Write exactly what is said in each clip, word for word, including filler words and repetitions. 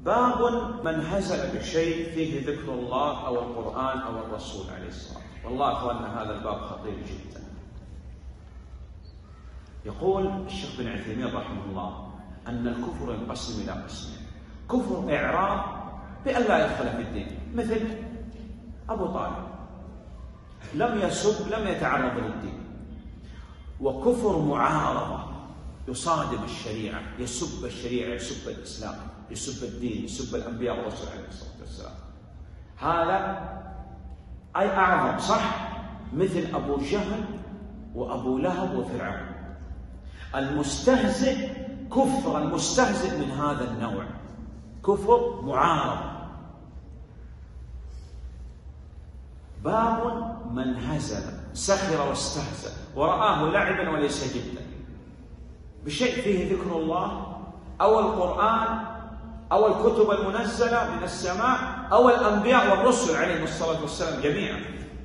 باب من هزل بشيء فيه ذكر الله أو القرآن أو الرسول عليه الصلاة والسلام. والله أخواننا هذا الباب خطير جدا. يقول الشيخ بن عثيمين رحمه الله أن الكفر ينقسم إلى قسمين: كفر إعراض بأن لا يدخل في الدين، مثل أبو طالب لم يسب لم يتعرض للدين، وكفر معارضة يصادم الشريعة، يسب الشريعة، يسب الإسلام، يسب الدين، يسب الأنبياء والرسل عليه الصلاة والسلام. هذا أي أعظم، صح؟ مثل أبو جهل وأبو لهب وفرعون. المستهزئ كفر المستهزئ من هذا النوع كفر معارض. باب من هزل سخر واستهزأ ورآه لعبا وليس جدا بشيء فيه ذكر الله أو القرآن أو الكتب المنزلة من السماء أو الأنبياء والرسل عليهم الصلاة والسلام جميعا.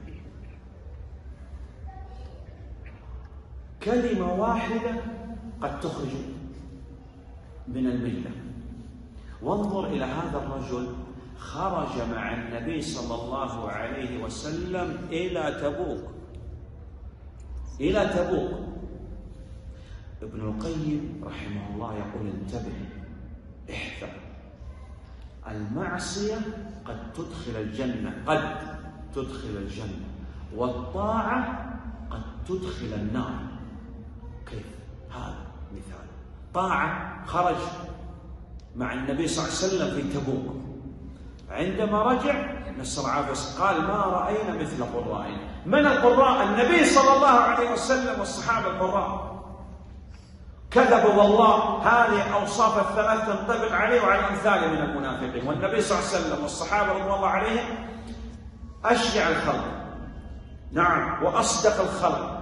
كلمة واحدة قد تخرج من الملة. وانظر إلى هذا الرجل، خرج مع النبي صلى الله عليه وسلم إلى تبوك إلى تبوك ابن القيم رحمه الله يقول: انتبه، احذر، المعصية قد تدخل الجنة قد تدخل الجنة والطاعة قد تدخل النار. كيف؟ هذا مثال. طاعة، خرج مع النبي صلى الله عليه وسلم في تبوك، عندما رجع نسأل العافية قال: ما رأينا مثل قرائنا. من القراء؟ النبي صلى الله عليه وسلم والصحابة القراء. كذبوا والله. هذه أوصاف الثلاث تنطبق عليه وعلى أمثاله من المنافقين. والنبي صلى الله عليه وسلم والصحابة رضوان الله عليهم أشجع الخلق، نعم، وأصدق الخلق،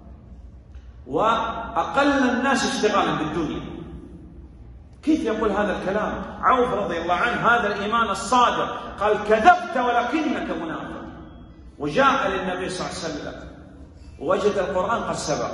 وأقل الناس اشتغالا بالدنيا. كيف يقول هذا الكلام؟ عوف رضي الله عنه هذا الإيمان الصادق قال: كذبت ولكنك منافق. وجاء للنبي صلى الله عليه وسلم ووجد القرآن قد سبق.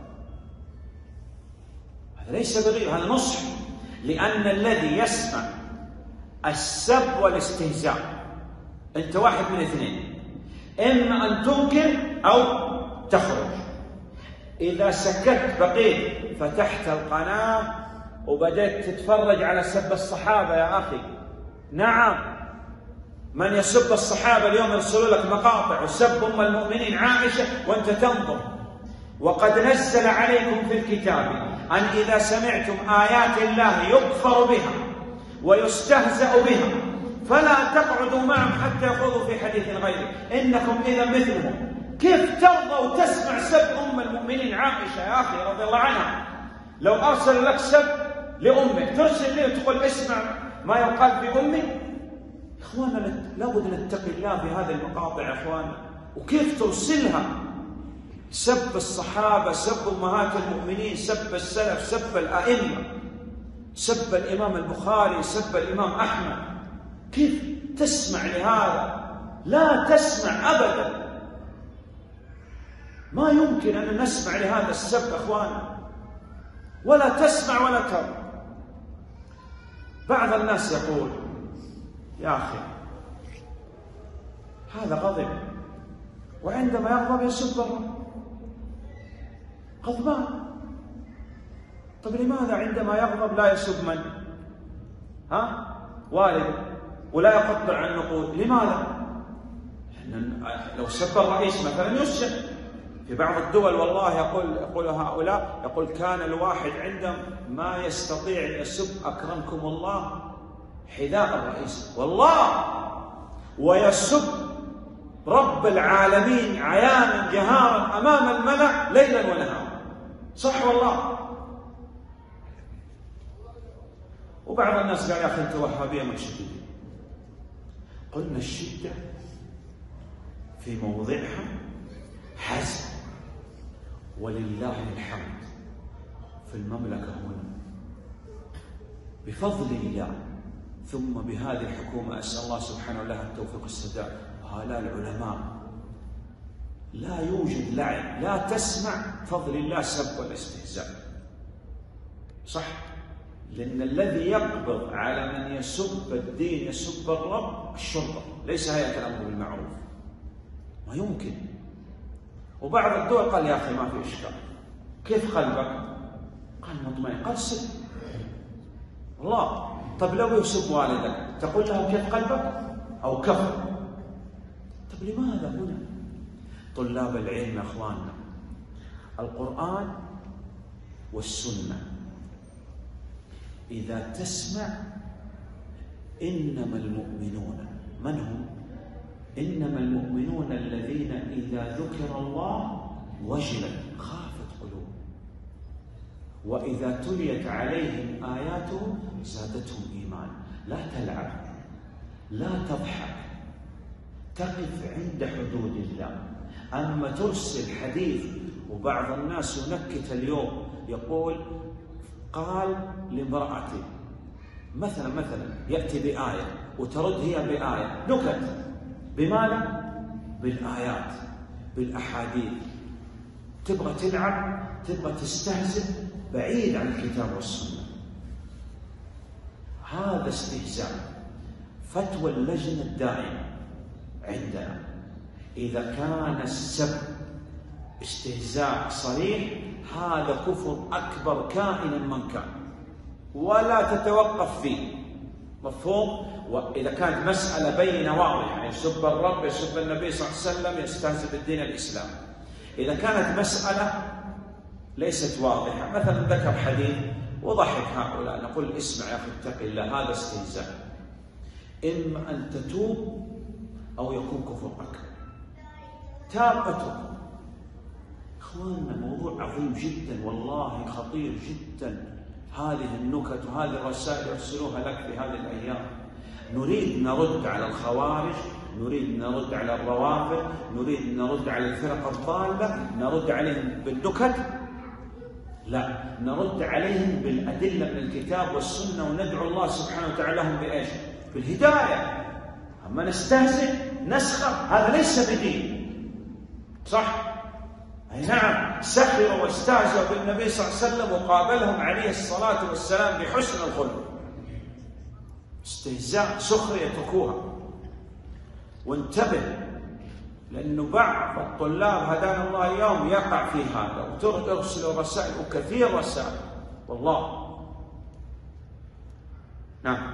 هذا ليس بغير، هذا نصح. لأن الذي يسمع السب والاستهزاء أنت واحد من اثنين: إما أن تنكر أو تخرج. إذا سكت بقيت فتحت القناة وبدأت تتفرج على سب الصحابة يا أخي. نعم، من يسب الصحابة اليوم يرسلوا لك مقاطع وسب أم المؤمنين عائشة وأنت تنظر. وقد نزل عليكم في الكتاب أن إذا سمعتم آيات الله يكفر بها ويستهزأ بها فلا تقعدوا معهم حتى يخوضوا في حديث غيره إنكم إذا مثلهم. كيف ترضى وتسمع سب أم المؤمنين عائشة يا أخي رضي الله عنها؟ لو أرسل لك سب لأمك ترسل لي وتقول اسمع ما يقال في أمي؟ إخوانا لابد نتقي الله في هذه المقاطع يا إخوانا. وكيف ترسلها؟ سب الصحابة، سب أمهات المؤمنين، سب السلف، سب الأئمة، سب الإمام البخاري، سب الإمام أحمد. كيف تسمع لهذا؟ لا تسمع أبدا. ما يمكن أن نسمع لهذا السب أخوانا، ولا تسمع ولا ترى. بعض الناس يقول: يا أخي هذا غضب، وعندما يغضب يسب الرب، غضبان. طيب لماذا عندما يغضب لا يسب من؟ ها؟ والد، ولا يقطع النقود؟ لماذا؟ لو سب الرئيس مثلا يسجن. في بعض الدول والله يقول يقول هؤلاء يقول كان الواحد عندما ما يستطيع أن يسب أكرمكم الله حذاء الرئيس والله، ويسب رب العالمين عيانا جهارا أمام الملأ ليلا ونهارا. صح والله. وبعض الناس قال: يا أخي أنت وهابية مشدودين. قلنا الشدة في موضعها حسن، ولله الحمد في المملكة هنا بفضل الله ثم بهذه الحكومة أسأل الله سبحانه لها التوفيق والسداد وهؤلاء العلماء لا يوجد لعب، لا تسمع بفضل الله سب والاستهزاء. صح؟ لأن الذي يقبض على من يسب الدين يسب الرب الشرطة، ليس هيئة الأمر بالمعروف. ما يمكن. وبعض الدول قال يا أخي ما في إشكال، كيف قلبك؟ قال مطمئن. قال سب الله. طب لو يسب والدك تقول له كيف قلبك أو كفر؟ طب لماذا هنا؟ طلاب العلم يا أخواننا، القرآن والسنة إذا تسمع إنما المؤمنون من هم؟ إنما المؤمنون الذين إذا ذكر الله وجلت خافت قلوبهم وإذا تليت عليهم آياته زادتهم إيمانا. لا تلعب، لا تضحك، تقف عند حدود الله. أما ترسل حديث، وبعض الناس ينكت اليوم يقول قال لامرأته مثلا مثلا يأتي بآية وترد هي بآية، نكت. بماذا؟ بالآيات، بالأحاديث. تبغى تلعب، تبغى تستهزئ، بعيد عن الكتاب والسنة. هذا استهزاء. فتوى اللجنة الدائمة عندنا إذا كان السب استهزاء صريح هذا كفر أكبر كائنا من كان، ولا تتوقف فيه. مفهوم؟ وإذا كانت مسألة بينة واضحة، يعني يسب الرب، يسب النبي صلى الله عليه وسلم، يستهزئ بالدين الإسلام. إذا كانت مسألة ليست واضحة، مثلا ذكر حديث وضحك هؤلاء، نقول اسمع يا أخي اتق الله، هذا استهزاء. إما أن تتوب أو يكون كفر أكبر. تاب أتوب. إخواننا موضوع عظيم جدا والله، خطير جدا. هذه النكت وهذه الرسائل يرسلوها لك في هذه الأيام. نريد نرد على الخوارج، نريد نرد على الروافض، نريد نرد على الفرق الضالة، نرد عليهم بالنكت؟ لا، نرد عليهم بالأدلة من الكتاب والسنة، وندعو الله سبحانه وتعالى لهم بإيش؟ بالهداية. أما نستهزئ نسخر هذا ليس بدين. صح؟ أي نعم، سخروا واستهزئوا بالنبي صلى الله عليه وسلم وقابلهم عليه الصلاة والسلام بحسن الخلق. استهزاء سخر يتركوها. وانتبه، لأنه بعض الطلاب هدانا الله اليوم يقع في هذا، وترسل رسائل وكثير رسائل والله. نعم.